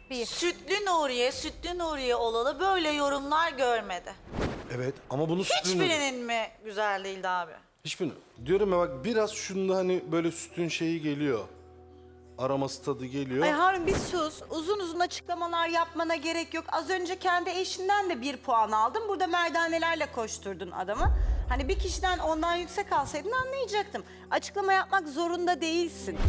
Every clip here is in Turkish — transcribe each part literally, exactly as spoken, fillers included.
Bir. Sütlü Nuriye, Sütlü Nuriye olalı böyle yorumlar görmedi. Evet ama bunu sütün... Hiçbirinin mi güzel değildi abi? Hiçbirini. Diyorum ya bak biraz şunda hani böyle sütün şeyi geliyor. Aroması tadı geliyor. Ay Harun bir sus. Uzun uzun açıklamalar yapmana gerek yok. Az önce kendi eşinden de bir puan aldın. Burada merdanelerle koşturdun adamı. Hani bir kişiden ondan yüksek alsaydın anlayacaktım. Açıklama yapmak zorunda değilsin.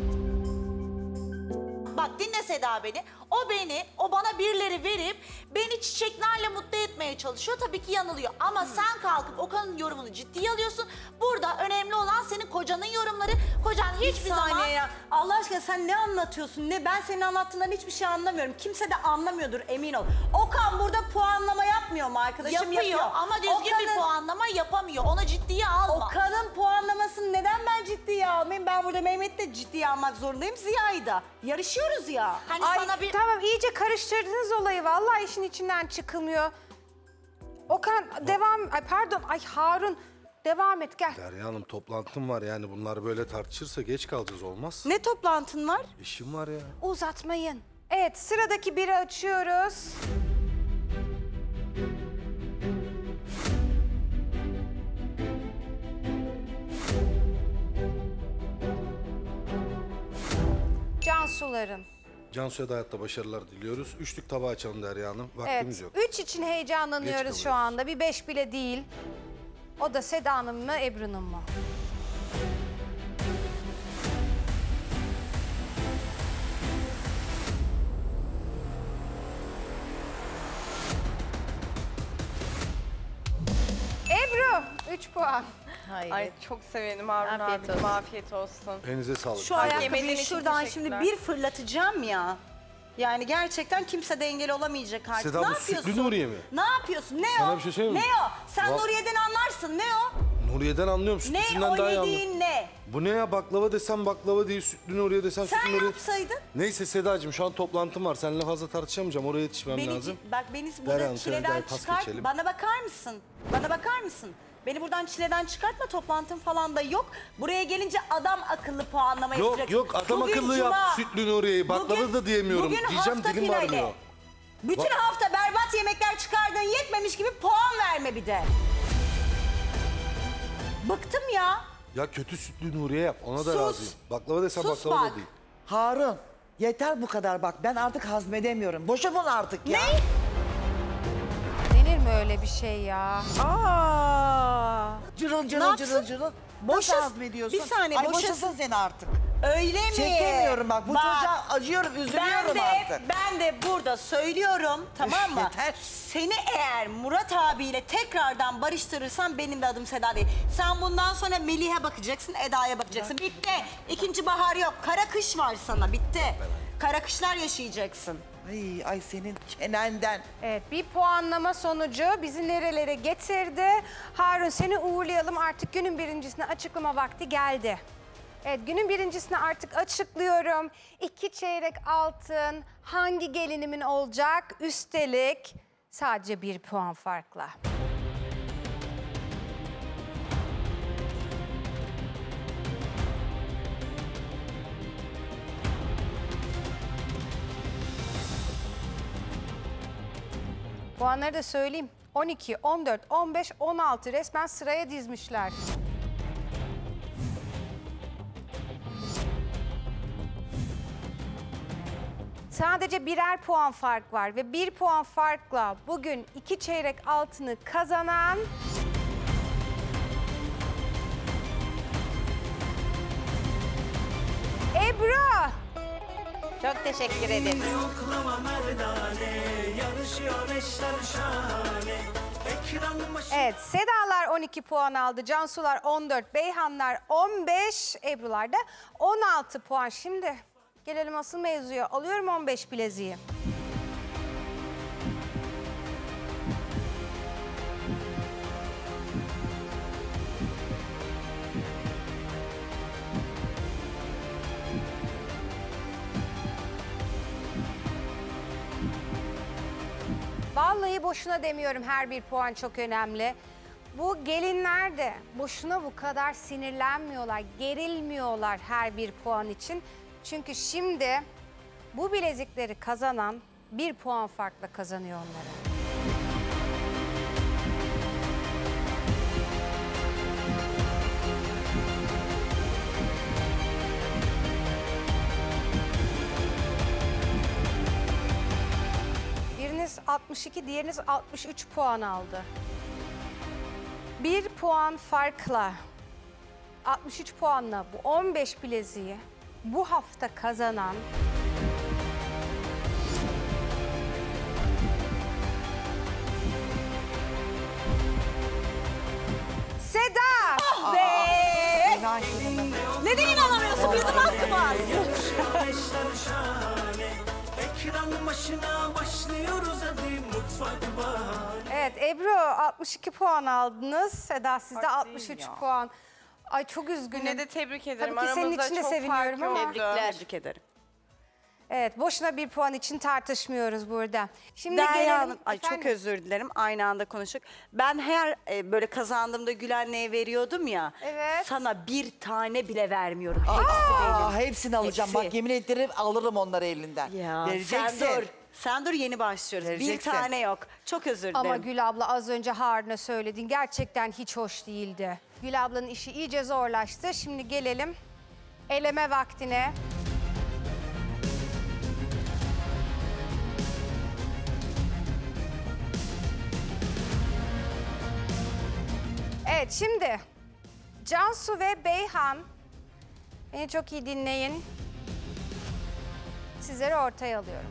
Bak dinle Seda beni. O beni, o bana birileri verip beni çiçeklerle mutlu etmeye çalışıyor. Tabii ki yanılıyor. Ama hmm. sen kalkıp Okan'ın yorumunu ciddiye alıyorsun. Burada önemli olan senin kocanın yorumları. Kocan hiçbir bir zaman... ya. Allah aşkına sen ne anlatıyorsun? Ne ben senin anlattığından hiçbir şey anlamıyorum. Kimse de anlamıyordur emin ol. Okan burada puanlama yapmıyor mu arkadaşım? Yapıyor, yapıyor. Ama düzgün Okan'ın... bir puanlama yapamıyor. Onu ciddiye alma. Okan'ın puanlamasını neden ben ciddiye almayayım? Ben burada Mehmet'i de ciddiye almak zorundayım. Ziya'yı da. Yarışıyoruz ya. Hani Ay, sana bir... Tamam iyice karıştırdınız olayı. Vallahi işin içinden çıkılmıyor. Okan devam... Ay pardon. Ay Harun devam et gel. Derya Hanım toplantım var yani bunlar böyle tartışırsa geç kalacağız olmaz. Ne toplantın var? İşim var ya. Uzatmayın. Evet sıradaki biri açıyoruz. Cansuların. Cansu'ya da hayatta başarılar diliyoruz. Üçlük tabağı açalım Derya Hanım. Vaktimiz evet, yok. Üç için heyecanlanıyoruz şu anda. Bir beş bile değil. O da Seda'nın mı, Ebru'nun mu? Ebru, üç puan. Hayır. Ay çok sevindim Harun afiyet abi. Afiyet olsun. Elinize sağlık. Şu ayakkabıyı şuradan şimdi bir fırlatacağım ya. Yani gerçekten kimse de engel olamayacak artık. Seda, ne bu yapıyorsun? Sütlü Nuriye mi? Ne yapıyorsun? Ne Sana o? bir şey söyleyeyim mi? Ne o? Sen Bak... Nuriye'den anlarsın. Ne o? Nuriye'den anlıyorum. Sütlüsünden ne daha iyi o anlıyorum. yediğin ne? Bu ne ya baklava desem baklava değil, Sütlü Nuriye desem Sen Sütlü Nuriye. yapsaydın. Neyse Sedacığım şu an toplantım var. Seninle fazla tartışamayacağım. Oraya yetişmem beni, lazım. Bak beni Derya burada Hanım, çileden pas çıkart. geçelim. Bana bakar mısın? Bana bakar mısın? Beni buradan çileden çıkartma, toplantım falan da yok. Buraya gelince adam akıllı puanlama Yok yapacaksın. yok adam Bugün akıllı cuma. yap Sütlü Nuriye'yi. Baklava Bugün- da diyemiyorum. bugün Diyeceğim hafta dilim finali. varmıyor. Bütün Bak- hafta berbat yemekler çıkardın yetmemiş gibi puan verme bir de. Bıktım ya. Ya kötü Sütlü Nuriye yap. Ona da Sus. razıyım. Baklava desem Sus baklava bak. da değil. Harun yeter bu kadar bak ben artık hazmedemiyorum. Boşa bunu artık ya. Ne? Denir mi öyle bir şey ya? Aa. Cırıl Ne cırıl yapsın? cırıl cırıl. Boşa- Nasıl hazmediyorsun? bir saniye, Ay boşa- boşasın seni artık. Öyle mi? Çekemiyorum bak bu çocuğa acıyorum Ben üzülüyorum de, artık. ben de burada söylüyorum tamam mı? yeter. Seni eğer Murat abiyle tekrardan barıştırırsan benim de adım Seda değil. Sen bundan sonra Melih'e bakacaksın, Eda'ya bakacaksın. Bitti. İkinci bahar yok. Kara kış var sana. Bitti. Kara kışlar yaşayacaksın. Ay, ay senin çenenden. Evet bir puanlama sonucu bizi nerelere getirdi. Harun seni uğurlayalım artık günün birincisine açıklama vakti geldi. Evet günün birincisini artık açıklıyorum. İki çeyrek altın hangi gelinimin olacak? Üstelik sadece bir puan farkla. Puanları da söyleyeyim. on iki, on dört, on beş, on altı resmen sıraya dizmişler. Sadece birer puan fark var ve bir puan farkla bugün iki çeyrek altını kazanan... Ebru! Çok teşekkür ederim. Evet, Sedalar on iki puan aldı, Cansular on dört, Beyhanlar on beş, Ebrular da on altı puan. Şimdi gelelim asıl mevzuya. Alıyorum on beş bileziği. Vallahi boşuna demiyorum, her bir puan çok önemli. Bu gelinler de boşuna bu kadar sinirlenmiyorlar, gerilmiyorlar her bir puan için. Çünkü şimdi Bu bilezikleri kazanan bir puan farkla kazanıyor onları. Biriniz altmış iki, diğeriniz altmış üç puan aldı. Bir puan farkla, altmış üç puanla bu on beş bileziği bu hafta kazanan Seda ve Neden inanamıyorsun bizim hakkımız? Ekran başına başlıyoruz hadi mutfak bahane. evet Ebru altmış iki puan aldınız. Seda siz de Fark değil altmış üç ya. puan. Ay çok üzgünüm. Yine de tebrik ederim. Tabii ki senin Aramızda için de çok seviniyorum fark ama- yoktu. Tebrik ederim. Evet boşuna bir puan için tartışmıyoruz burada. Şimdi Derya gelelim. Hanım, ay çok Efendim? özür dilerim. Aynı anda konuştuk. Ben her e, böyle kazandığımda Gül anneye veriyordum ya. Evet. Sana bir tane bile vermiyorum. Hepsi Aa, benim. hepsini alacağım. Hepsi. Bak yemin ederim alırım onları elinden. Ya Vereceksin. sen dur. Sen dur, yeni başlıyoruz. Vereceksin. Bir tane yok. Çok özür dilerim. Ama Gül abla az önce Harun'a söyledin. Gerçekten hiç hoş değildi. Gül ablanın işi iyice zorlaştı. Şimdi gelelim eleme vaktine. Evet şimdi Cansu ve Beyhan beni çok iyi dinleyin. Sizleri ortaya alıyorum.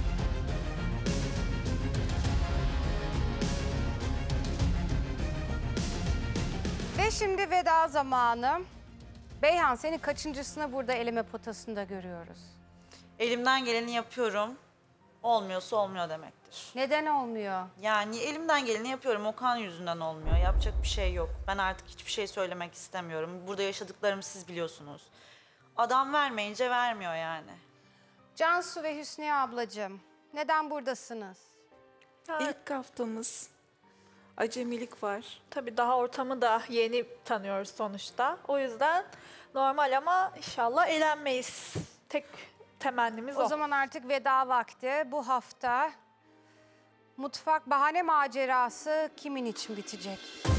Ve şimdi veda zamanı. Beyhan seni kaçıncısına burada eleme potasında görüyoruz? Elimden geleni yapıyorum. Olmuyorsa olmuyor demektir. Neden olmuyor? Yani elimden geleni yapıyorum. Okan yüzünden olmuyor. Yapacak bir şey yok. Ben artık hiçbir şey söylemek istemiyorum. Burada yaşadıklarımı siz biliyorsunuz. Adam vermeyince vermiyor yani. Cansu ve Hüsniye ablacığım neden buradasınız? İlk haftamız. Acemilik var. Tabii daha ortamı da yeni tanıyoruz sonuçta. O yüzden normal ama inşallah eğlenmeyiz. Tek temennimiz o. O zaman artık veda vakti. Bu hafta mutfak bahane macerası kimin için bitecek?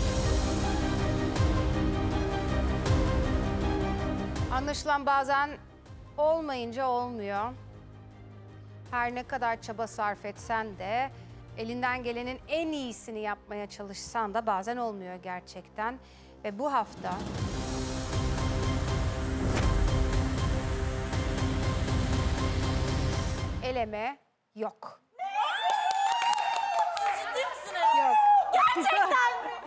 Anlaşılan bazen olmayınca olmuyor. Her ne kadar çaba sarf etsen de elinden gelenin en iyisini yapmaya çalışsan da bazen olmuyor gerçekten. Ve bu hafta eleme yok. Ciddi misiniz? Yok. Gerçekten mi?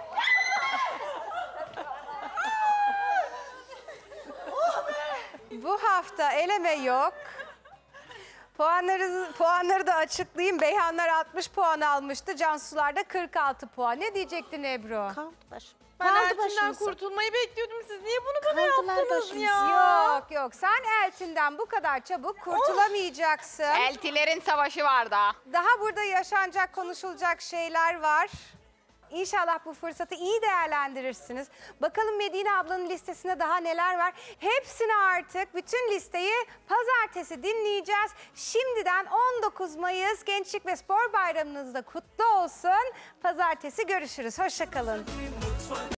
Bu hafta eleme yok. Puanları, puanları da açıklayayım. Beyhanlar altmış puan almıştı. Cansular da kırk altı puan. Ne diyecektin Ebru? Kaldılar. Ben Kaldı Elçin'den başımıza. kurtulmayı bekliyordum. Siz niye bunu bana Kaldılar yaptınız başımıza. ya? Yok yok. Sen Eltin'den bu kadar çabuk kurtulamayacaksın. Eltilerin savaşı var da. Daha burada yaşanacak, konuşulacak şeyler var. İnşallah bu fırsatı iyi değerlendirirsiniz. Bakalım Medine ablanın listesinde daha neler var. Hepsini artık, bütün listeyi pazartesi dinleyeceğiz. Şimdiden on dokuz Mayıs Gençlik ve Spor Bayramınız da kutlu olsun. Pazartesi görüşürüz. Hoşça kalın.